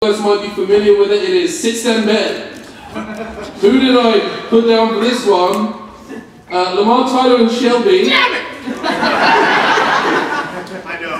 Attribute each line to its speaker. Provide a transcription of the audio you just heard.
Speaker 1: guys might be familiar with it. It is Sit Stand Bed. Who did I put down for this one? Lamar, Tyler, and Shelby.
Speaker 2: Damn it! I know.